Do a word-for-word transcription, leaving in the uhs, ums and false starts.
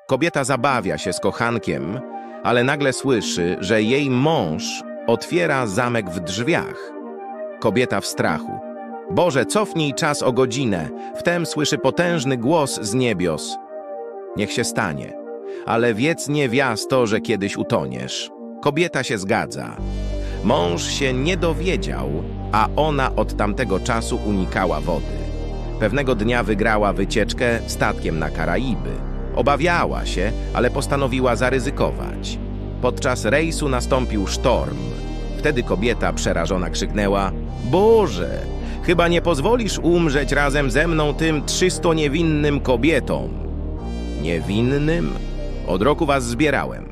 Kobieta zabawia się z kochankiem, ale nagle słyszy, że jej mąż otwiera zamek w drzwiach. Kobieta w strachu. Boże, cofnij czas o godzinę. Wtem słyszy potężny głos z niebios. Niech się stanie, ale wiedz niewiasto, że kiedyś utoniesz. Kobieta się zgadza. Mąż się nie dowiedział, a ona od tamtego czasu unikała wody. Pewnego dnia wygrała wycieczkę statkiem na Karaiby. Obawiała się, ale postanowiła zaryzykować. Podczas rejsu nastąpił sztorm. Wtedy kobieta przerażona krzyknęła: Boże, chyba nie pozwolisz umrzeć razem ze mną tym trzysto niewinnym kobietom. Niewinnym? Od roku was zbierałem.